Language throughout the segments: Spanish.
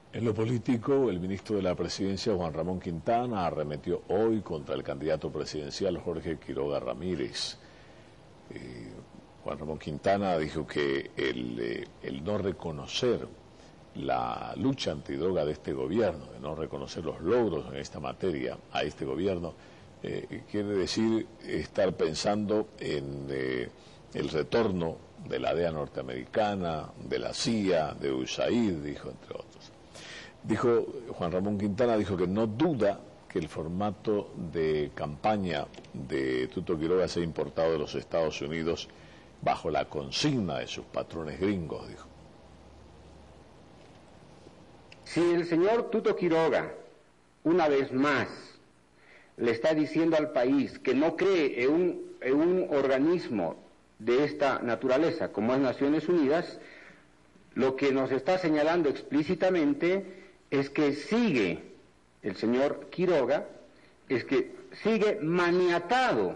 En lo político, el ministro de la Presidencia, Juan Ramón Quintana, arremetió hoy contra el candidato presidencial Jorge Quiroga Ramírez. Juan Ramón Quintana dijo que el no reconocer la lucha antidroga de este gobierno, de no reconocer los logros en esta materia a este gobierno, quiere decir estar pensando en el retorno de la DEA norteamericana, de la CIA, de USAID, dijo, entre otros. Juan Ramón Quintana dijo que no duda que el formato de campaña de Tuto Quiroga sea importado de los Estados Unidos bajo la consigna de sus patrones gringos, dijo. Si el señor Tuto Quiroga, una vez más, le está diciendo al país que no cree en un organismo de esta naturaleza como es Naciones Unidas, lo que nos está señalando explícitamente es que sigue el señor Quiroga, es que sigue maniatado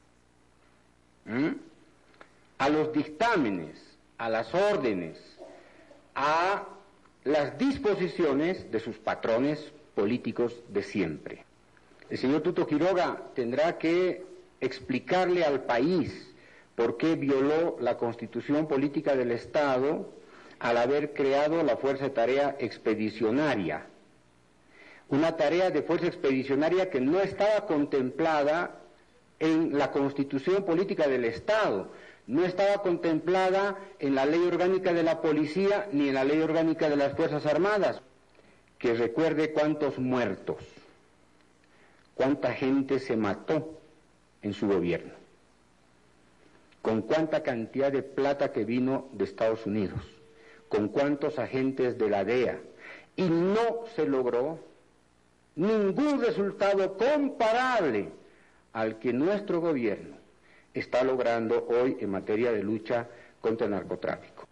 a los dictámenes, a las órdenes, a las disposiciones de sus patrones políticos de siempre. El señor Tuto Quiroga tendrá que explicarle al país por qué violó la Constitución Política del Estado al haber creado la Fuerza de Tarea Expedicionaria. Una tarea de fuerza expedicionaria que no estaba contemplada en la Constitución Política del Estado, no estaba contemplada en la Ley Orgánica de la Policía ni en la Ley Orgánica de las Fuerzas Armadas. Que recuerde cuántos muertos, cuánta gente se mató en su gobierno, con cuánta cantidad de plata que vino de Estados Unidos, con cuántos agentes de la DEA, y no se logró ningún resultado comparable al que nuestro gobierno está logrando hoy en materia de lucha contra el narcotráfico.